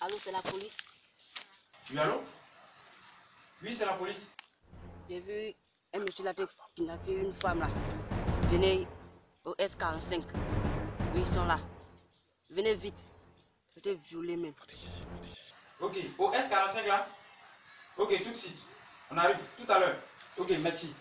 Allô, c'est la police. Oui, allô? Oui, c'est la police. J'ai vu un monsieur là qui a tué une femme là. Venez au S45. Oui, ils sont là. Venez vite. J'étais violé même. Ok, au S45 là? Ok, tout de suite. On arrive tout à l'heure. Ok, merci.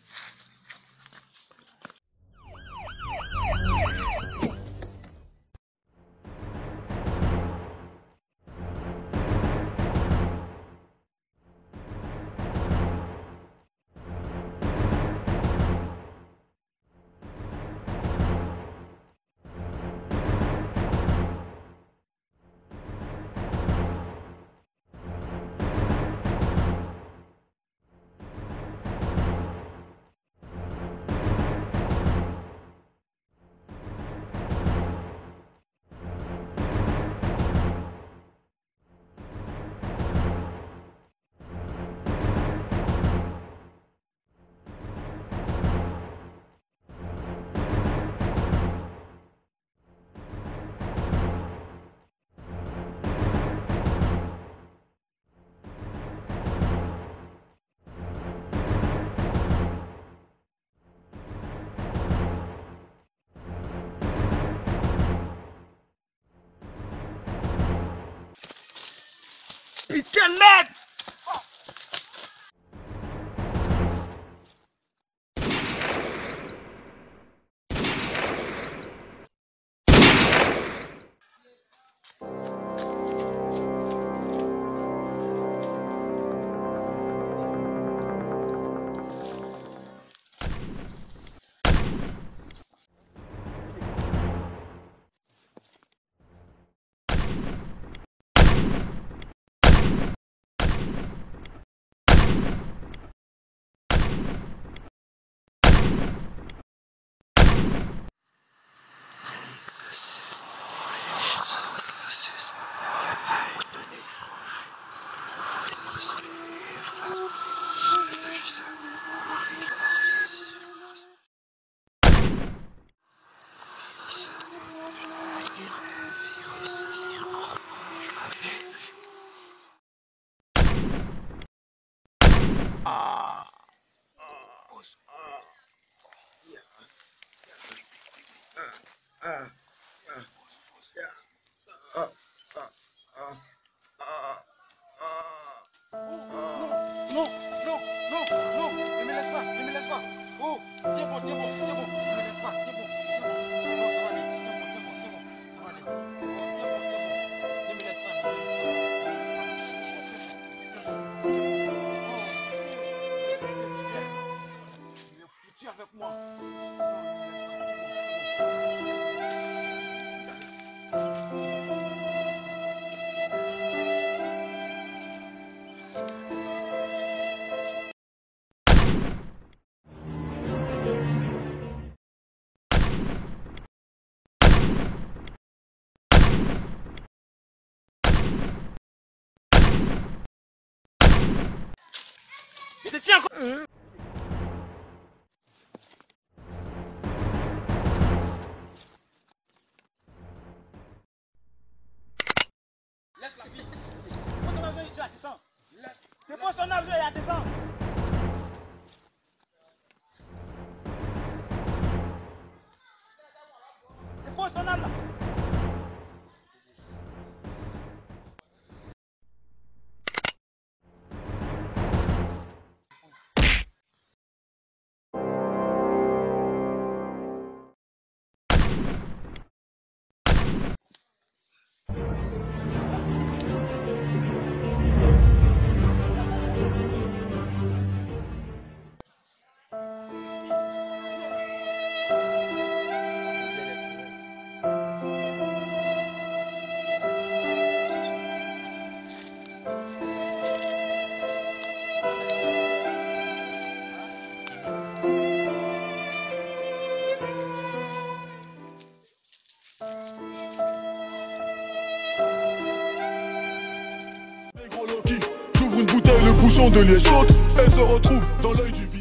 Putain de merde! Non, non, non, non, ne me laisse pas, ne me laisse pas. Oh, tiens bon, tiens bon, tiens bon, ne me laisse pas, tiens bon, tiens bon. Non, ça va aller, tiens bon, tiens bon, tiens bon, ça va aller. Oh, tiens bon, tiens bon, ne me laisse pas, ne me laisse pas. Il est foutu avec moi. Il te tient encore. Laisse la fille. Dépose ton argent et tu la descends. Dépose ton argent et la descends. Dépose ton arme là. J'ouvre une bouteille, le bouchon de liège saute. Elle se retrouve dans l'œil du